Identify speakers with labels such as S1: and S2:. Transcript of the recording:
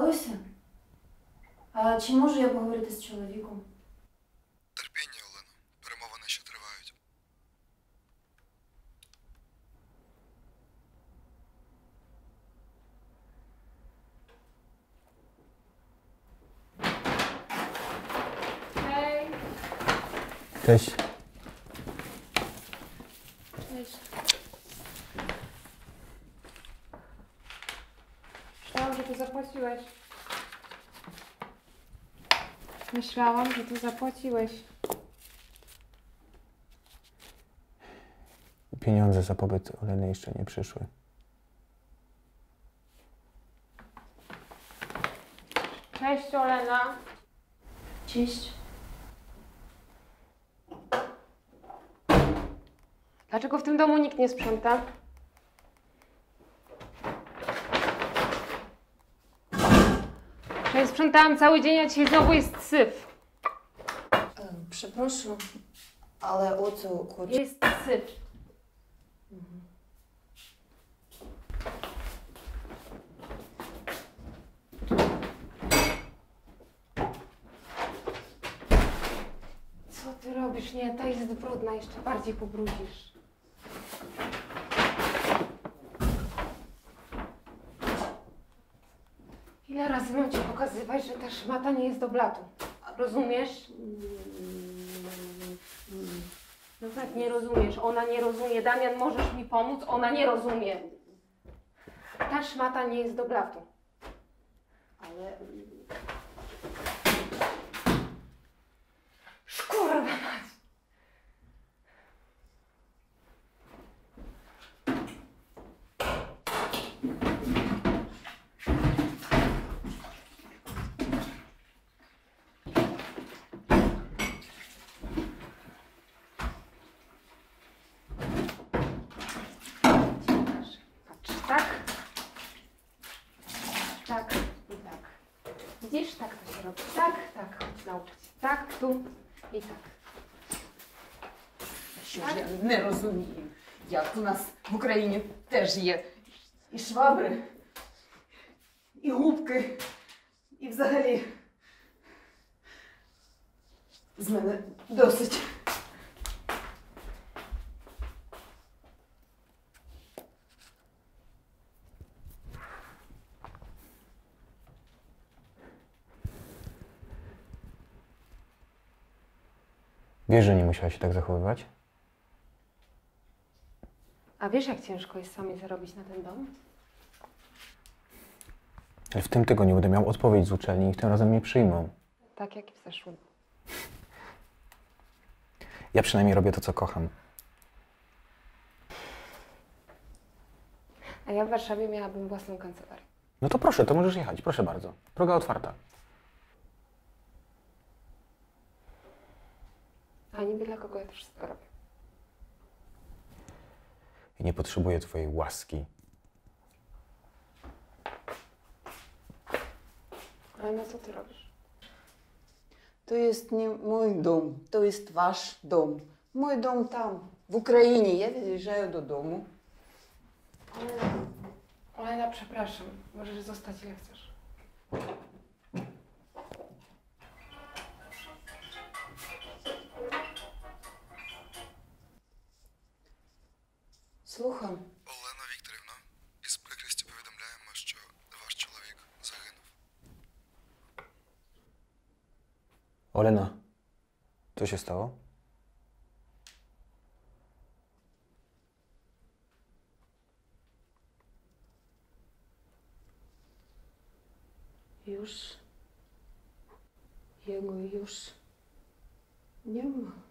S1: сталося? А чи можу я поговорити з чоловіком?
S2: Терпіння, Олено. Перемовини ще тривають.
S3: Hej.
S4: Cześć.
S3: Cześć. Myślałam, że tu zapłaciłeś. Myślałam, że tu zapłaciłeś.
S4: Pieniądze za pobyt Oleny jeszcze nie przyszły.
S3: Cześć, Olena.
S1: Cześć.
S3: Dlaczego w tym domu nikt nie sprząta? Przecież sprzątałam cały dzień, a dzisiaj znowu jest syf.
S1: Przepraszam, ale o co chodzi?
S3: Jest syf. Co ty robisz? Nie, ta jest brudna, jeszcze bardziej pobrudzisz. Ile razy mam ci pokazywać, że ta szmata nie jest do blatu? Rozumiesz? No tak, nie rozumiesz. Ona nie rozumie. Damian, możesz mi pomóc? Ona nie rozumie. Ta szmata nie jest do blatu. Ale... Szkurwa mać! Patrz, tak. Tak i tak. Widzisz? Tak to się robi. Tak, tak. Chodź nauczyć. Tak, tu i tak.
S5: Що ж я не розумію, як у нас в Україні теж є і швабри, і губки, і взагалі з мене досить.
S4: Wiesz, że nie musiała się tak zachowywać?
S3: A wiesz, jak ciężko jest sami zarobić na ten dom?
S4: Ale w tym tygodniu będę miał odpowiedź z uczelni i tym razem mnie przyjmą.
S3: Tak jak i w zeszłym.
S4: Ja przynajmniej robię to, co kocham.
S3: A ja w Warszawie miałabym własną kancelarię.
S4: No to proszę, to możesz jechać. Proszę bardzo. Droga otwarta.
S3: A niby dla kogo ja to wszystko robię?
S4: I nie potrzebuję twojej łaski.
S3: Ale no co ty robisz?
S5: To jest nie mój dom, to jest wasz dom. Mój dom tam, w Україні. Я від'їжджаю додому.
S3: Olena, przepraszam. Możesz zostać ile chcesz.
S5: Слухам.
S2: Олено Вікторівно, із прикрістю повідомляємо, що ваш чоловік загинув.
S4: Olena, co się stało?
S5: Już jego już nie ma.